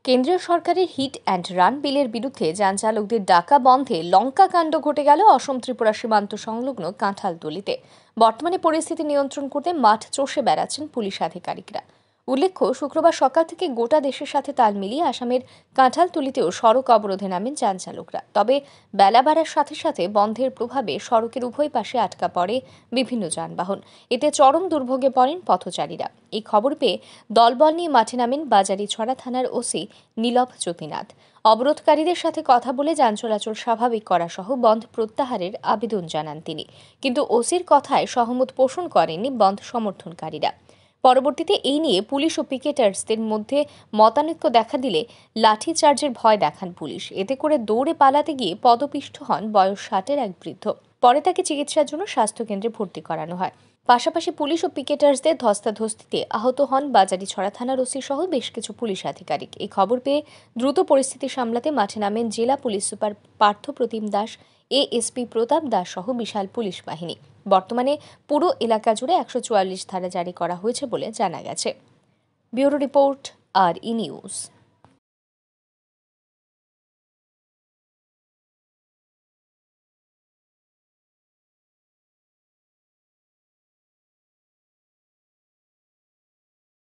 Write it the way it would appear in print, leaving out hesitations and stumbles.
কেন্দ্রীয় সরকারের hit and run বিলের বিরুদ্ধে যান চালকদের ডাকা বন্ধে লঙ্কা কাণ্ড ঘটে গেল অসম ত্রিপুরা সীমান্ত সংলগ্ন কাঁঠালতলিতে। বর্তমানে পরিস্থিতি নিয়ন্ত্রণ করতে মাঠ চষে বেড়াচ্ছেন পুলিশ আধিকারিকরা। উল্লেখ্য, শুক্রবার সকাল থেকে গোটা দেশের সাথে তাল মিলিয়ে আসামের কাঁঠালতলিতেও সড়ক অবরোধে নামেন যান চালকরা। তবে বেলা বাড়ার সাথে সাথে বন্ধের প্রভাবে সড়কের উভয় পাশে আটকা পড়ে বিভিন্ন যানবাহন। এতে চরম দুর্ভোগে পড়েন পথচারীরা। এই খবর পেয়ে দলবল নিয়ে মাঠে নামেন বাজারিছড়া থানার ওসি নীলভ জ্যোতিনাথ। অবরোধকারীদের সাথে কথা বলে যান চলাচল স্বাভাবিক করা সহ বন্ধ প্রত্যাহারের আবেদন জানান তিনি। কিন্তু ওসির কথায় সহমত পোষণ করেননি বন্ধ সমর্থনকারীরা। পরবর্তীতে এই নিয়ে পুলিশ ও পিকেটার্সদের মধ্যে মতানৈক্য দেখা দিলে লাঠিচার্জের ভয় দেখান পুলিশ। এতে করে দৌড়ে পালাতে গিয়ে পদপিষ্ট হন বয়স 60-এর এক বৃদ্ধ। পরে তাকে চিকিৎসার জন্য স্বাস্থ্যকেন্দ্রে ভর্তি করানো হয়। পাশাপাশি পুলিশ ও পিকেটার্সদের ধস্তাধস্তিতে আহত হন বাজারিছড়া থানার ওসি সহ বেশ কিছু পুলিশ আধিকারিক। এই খবর পেয়ে দ্রুত পরিস্থিতি সামলাতে মাঠে নামেন জেলা police super Partha Pratim Das, ASP Pratap Das সহ বিশাল পুলিশ বাহিনী। বর্তমানে পুরো এলাকা জুড়ে 144 ধারা জারি করা হয়েছে বলে জানা গেছে। Bureau report, R E news.